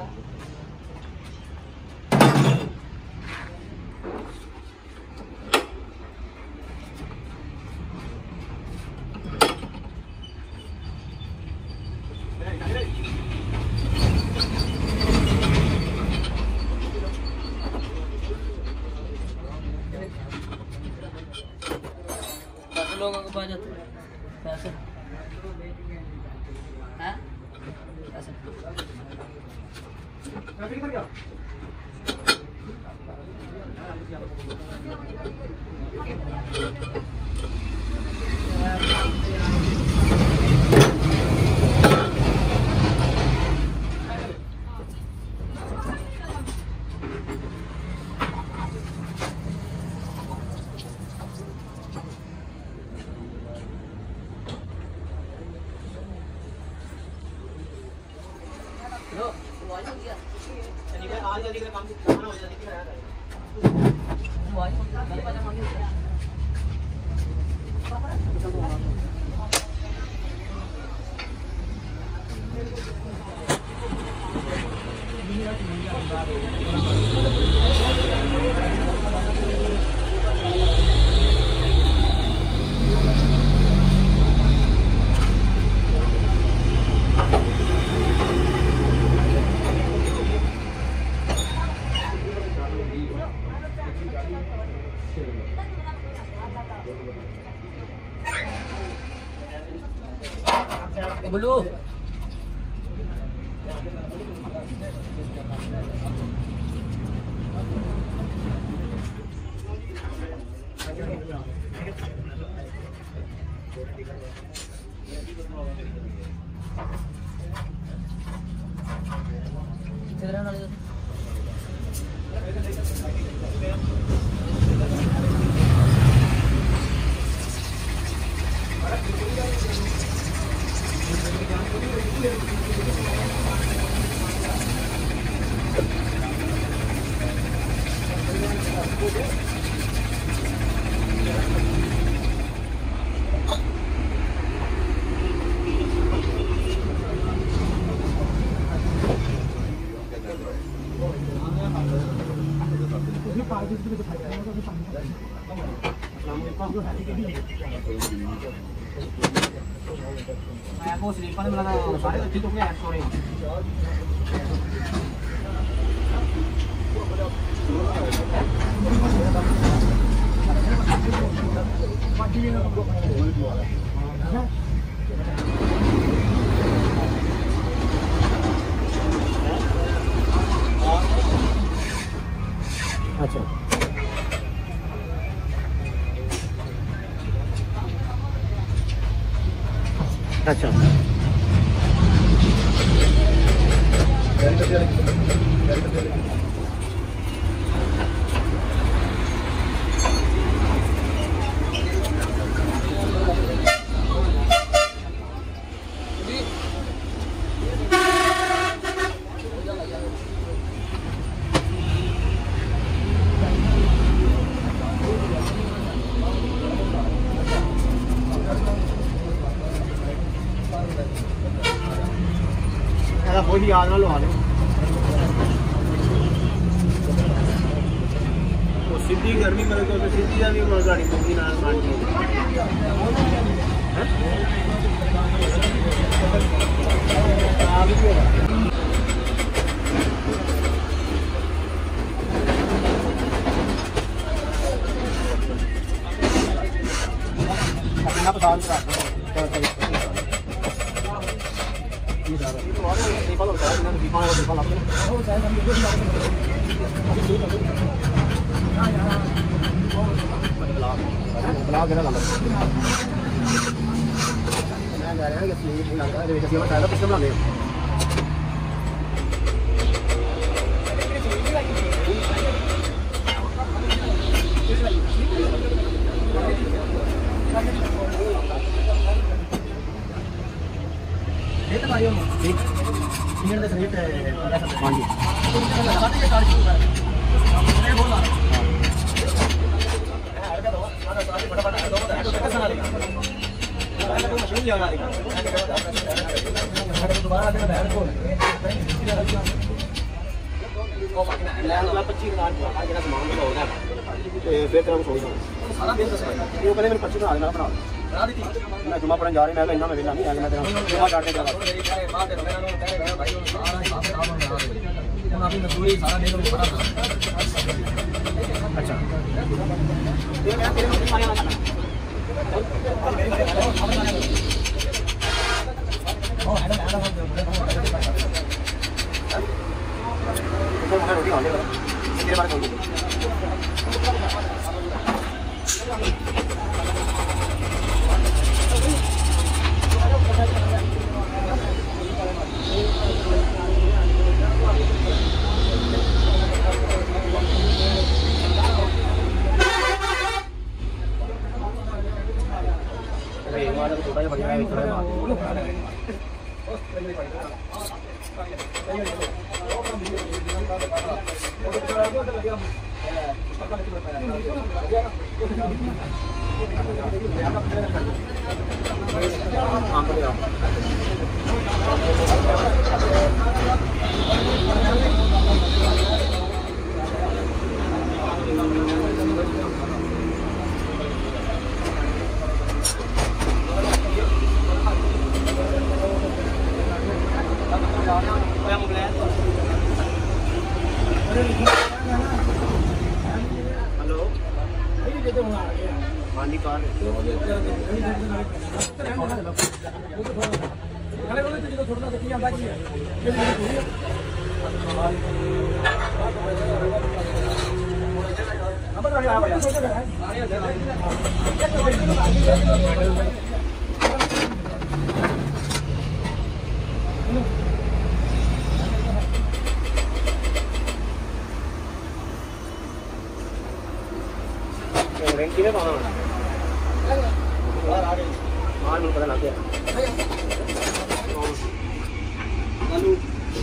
लोगों को बचत पैसे हैं पैसे बोलो वो स्लीपर में लगा सारे तो ठीक हो गए सॉरी अच्छा अच्छा कोई भी आना लो आ लो तो सीधी गर्मी में तो सीधी जानी गाड़ी मुंगी ना मान के अपना पसंद मैं 25,000 ਜਿਹੜਾ ਸਮਾਨ ਲਗਾਉਣਾ ਤੇ ਫਿਰ ਤੇਰਾ ਸੋਚ ਸਾਰਾ ਬਿੱਲ ਦੱਸ ਉਹ ਕਹਿੰਦੇ ਮੈਨੂੰ 25 ਬਣਾ ਦੇ ਮੈਂ ਬਣਾ ਦਿੱਤੀ ਮੈਂ ਜੁਮਾ ਪੜਨ ਜਾ ਰਹੀ ਮੈਂ ਇੰਨਾ ਮੈਂ ਵੇਲਾ ਨਹੀਂ ਆ ਮੈਂ ਤੇਰਾ ਜੁਮਾ ਕੱਟ ਕੇ ਚਲਾ ਹੁਣ ਆਪਣੀ ਮਜ਼ਦੂਰੀ ਸਾਰਾ ਦੇ ਨੂੰ ਸਾਰਾ ਅੱਛਾ ਇਹ ਮੈਂ ਤੇਰੇ ਨੂੰ ਮਾਰਿਆ ਨਾ ਉਹ ਹੈਡ रोटी खाने तेरे बारे में थोड़ा बढ़िया है किने पाना यार आ गई मार मुझे पता लग गया आलू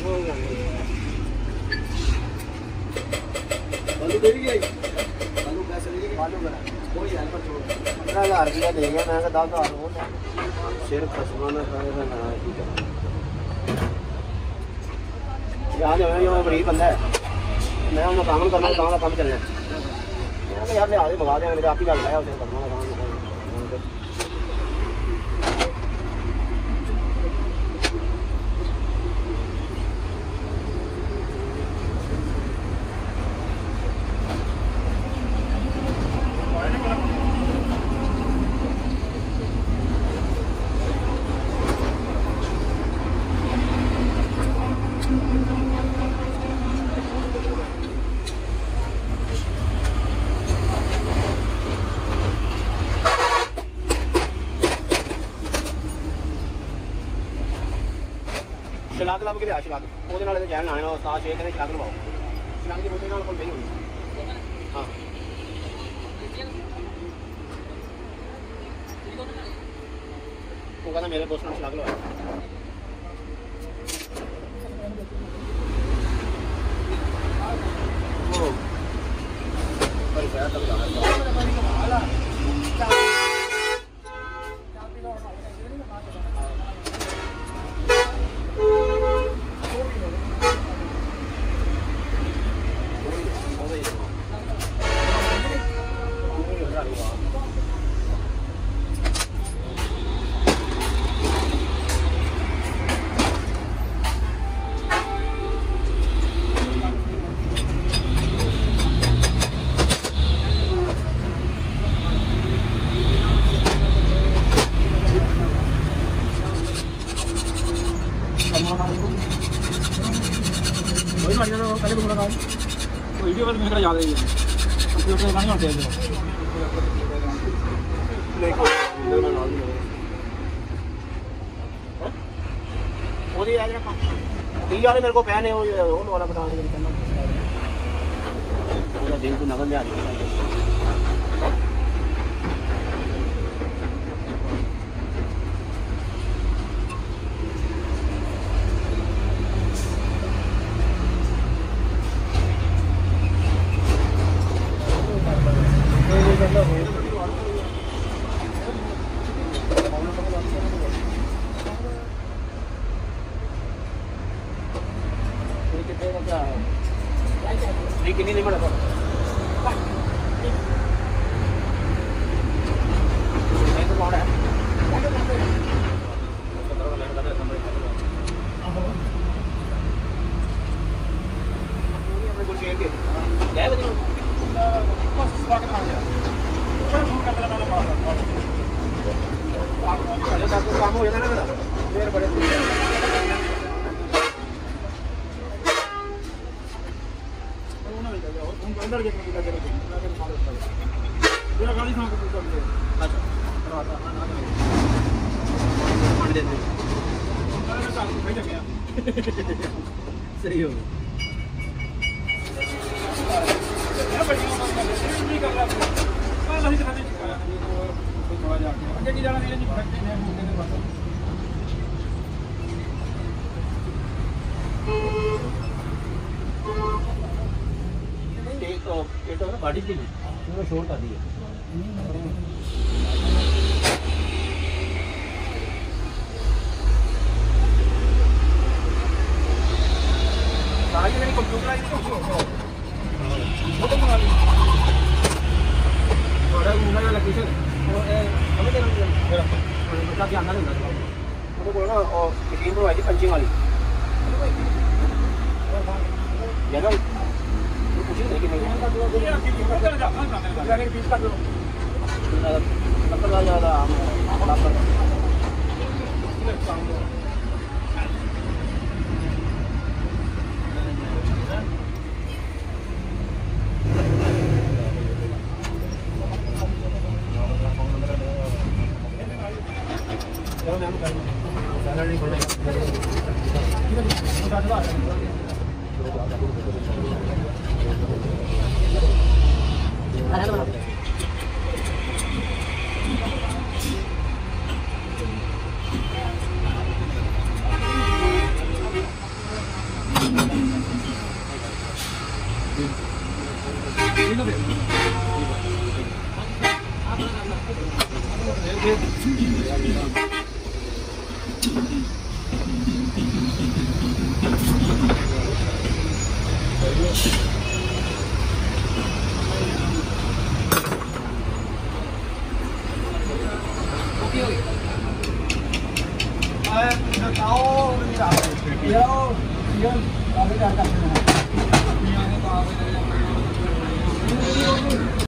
आलू दे गई आलू पैसे ले गई आलू बना कोई यार पर छोड़ 15,000 रुपया दे गया मैं 10,000 हो सिर खसमाना खाएगा ना ठीक है यार ये गरीब बंदा है मैं उन्हें काम करना गाँव का काम चलना है यार ले आगे भगा देंगे मेरे आप ही गल है उसे करना काम शलाग लब के लिया शलाग वो जैन लाने साथ छे कहते शलाग लवाओ शलाग की बोतल कोल नहीं होनी हाँ वो कहता मेरे दोस्त ने शलाग लवाया वीडियो बस मेरे याद है कंप्यूटर का नहीं होते मेरे को पहने वाला बता दिन को नगल जा रही है नहीं कितनी नहीं बड़ा काम हो जाता है ना देर बड़े अंदर के पूरा गाड़ी सांक पूरा दे अच्छा पानी दे दे सही हो ये बड़ी नहीं कर रहा नहीं दिखा दे थोड़ा जाके आगे की जाना नहीं फटते हैं मुंह के पास एक ना बॉडी की वो शॉर्ट आती है सारी मेरी कंप्यूटराइज तो वो तो बना ली थोड़ा घूमने वाला लोकेशन वो हमें देना मेरा बता ध्यान ना देना वो को ना और मशीन तो आई पंचिंग वाली जगह कुछ नहीं कि नहीं पीस का दो मतलब ज्यादा